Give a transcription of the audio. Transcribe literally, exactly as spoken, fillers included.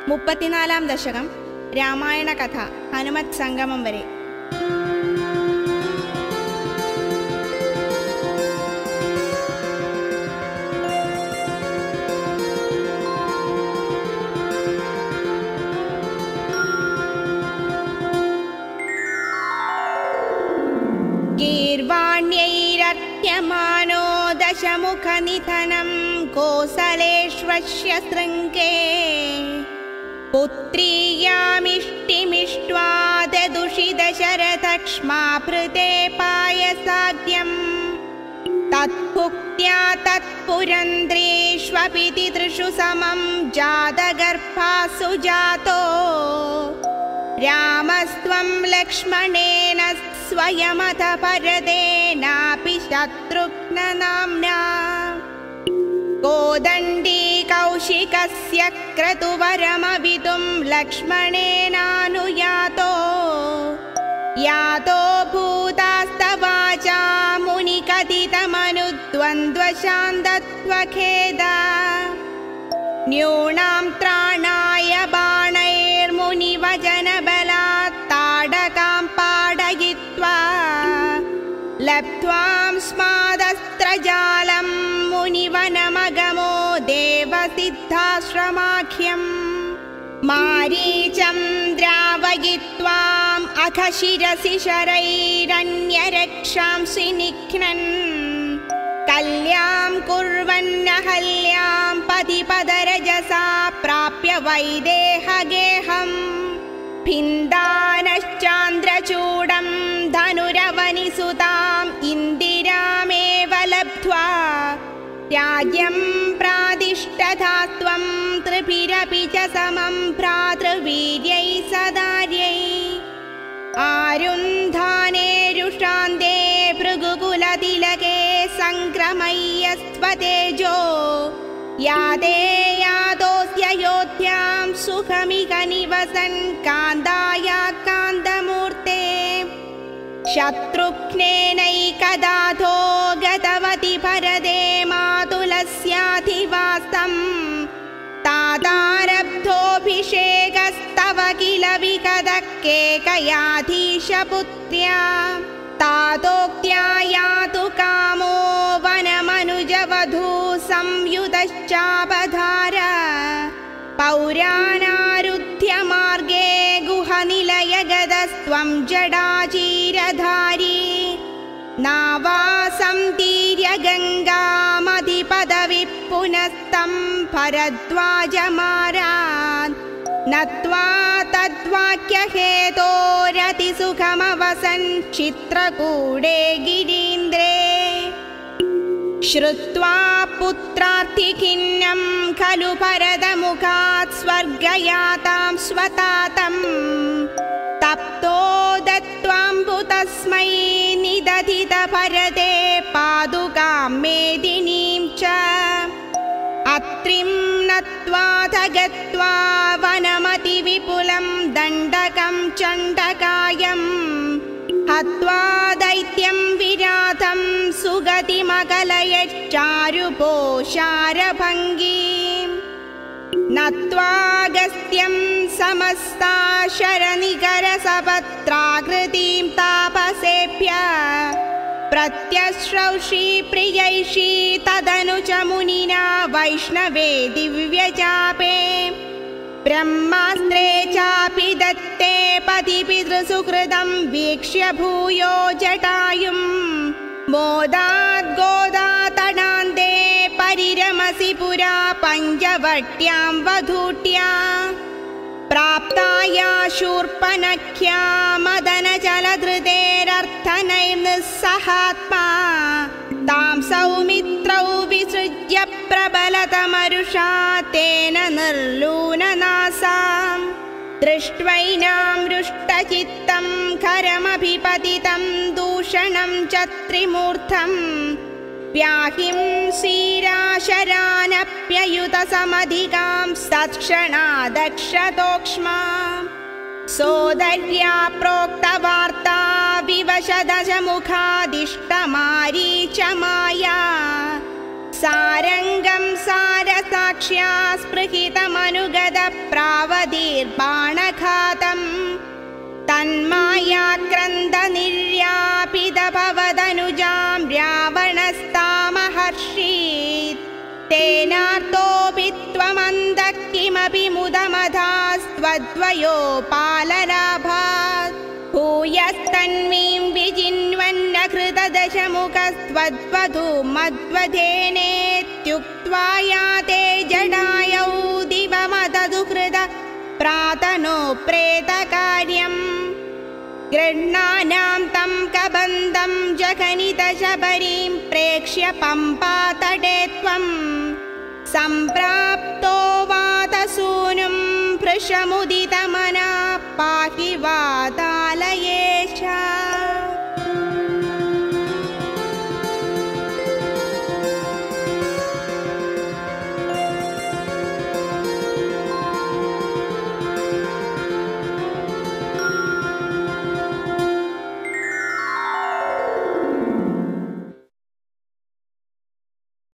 മുപ്പത്തിനാലാം ദശകം രാമായണ കഥ ഹനുമത് സംഗമം വരെ. गीर्वाण्यैरर्त्यमानो दशमुखनिधनं कोसलेष्वस्य शृङ्गे पुत्रीयामिष्टिमिष्ट्वा ददुषि दशरथक्ष्माभृते पायसाद्यम् तत्भुक्त्या तत्पुरन्द्रेष्वपि तितृषु समं जातगर्भासु जातो रामस्त्वं लक्ष्मणेन स्वयमथ परदेनापि शत्रुघ्ननाम्ना कोदण्डी कौशिकस्य क्रतुवरमवितुं लक्ष्मणेनानुयातो यातो भूतास्तवाचा मुनिकथितमनुद्वन्द्वशान्तत्वखेदा न्यूनां त्राणाय बाणैर्मुनिवचनबलात् ताडकां पाडयित्वा लब्ध्वां स्मादस्त्रजालं मुनिवनमगमो देवसिद्धाश्रमाख्यम् मारीचं द्रावयित्वाम् अघशिरसि शरैरन्यरक्षांसि निघ्नन् कल्यां कुर्वन्नहल्यां पतिपदरजसा प्राप्य वैदेहगेहम् भिन्दानश्चान्द्रचूडं धनुरवनिसुताम् इन्दिरामेव लब्ध्वा राज्यं प्रादिष्टधा त्वं त्रिभिरपि च समं भ्रातृवीर्यै सदार्यै आरुन्धानेरुषान्ते भृगुकुलतिलके सङ्क्रमय्यस्त्वतेजो यादे यादोऽस्ययोध्यां सुखमिह निवसन् कान्ताया कान्तमूर्ते शत्रुघ्नेनैकदाथो गतवति भरते मातुलस्याधिवासं तादारब्धोऽभिषेकस्तव किल विगतः केकयाधीशपुत्र्या तातोक्त्या यातु कामो वनमनुजवधू संयुतश्चापधार पौराणारुध्य मार्गे गुहनिलयगतस्त्वं जडाचीरधारी नावासंतीर्य गङ्गामधिपदविः पुनस्तं भरद्वाजमारान् नत्वा तद्वाक्यहेतोरतिसुखमवसन् चित्रकूटे गिरीन्द्रे श्रुत्वा पुत्रार्थिखिन्नं खलु भरतमुखात् स्वर्गयातां स्वतातं तप्तो दत्त्वाम्बुतस्मै निदधित भरते पादुकां मेदिनीं च अत्रिं नत्वाथ गत्वा वनमतिविपुलं दण्डकं चण्डकायं हत्वा दैत्यं विरातं सुगतिमकलयच्चारुपोषारभङ्गीं नत्वागस्त्यं समस्ता शरनिकरसपत्राकृतिं तापसेभ्य प्रत्यश्रौषी प्रियैषी तदनु च मुनिना वैष्णवे दिव्यचापे ब्रह्मास्त्रे चापि दत्ते पतिपितृसुकृतं वीक्ष्य भूयो जटायुं मोदाद् गोदातडान्ते परिरमसि पुरा पञ्चवट्यां वधूट्या प्राप्ताया शूर्पणख्या मदनजलधृतेरर्थनैर्निस्सहात्मा तां सौमित्रौ विसृज्य प्रबलतमरुषा तेन निर्लूननासां दृष्ट्वैनां रुष्टचित्तं खरमभिपतितं दूषणं च त्रिमूर्धं व्याहिं क्षीराशरानप्ययुतसमधिकां सत्क्षणादक्षतोक्ष्मा सोदर्या प्रोक्तवार्ता विवशदशमुखादिष्टमारीचमाया സാരംഗം സാരസാക്ഷ്യാ സ്പൃഹിതമനുഗതപ്രാവതീർബാണഘാതം തന്മായാക്രന്ദനിര്യാപിതഭവദനുജാം രാവണസ്താമഹർഷീത് തേനാർത്തോപി ത്വമന്തഃ കിമപി മുദമധാസ്ത്വദ്വയോപാലലാഭാത് ഭൂയസ്തന്വീം വിജിന്വന്നഘൃതദശമുഖസ്ത്വദ്വധൂമദ്വധേനേത്യുക്त्वा യാതേ ജടായൗ ദിവമദദുഹൃത പ്രാതനോ പ്രേതകാര്യം ഗൃഹ്ണാനാം തം കബന്ധം ജഘനിതശബരീം പ്രേക്ഷ്യ പമ്പാതടേ ത്വം സംപ്രാപ്തോ വാതസൂനും ഭൃശമുദിതമനാ പാഹി വാ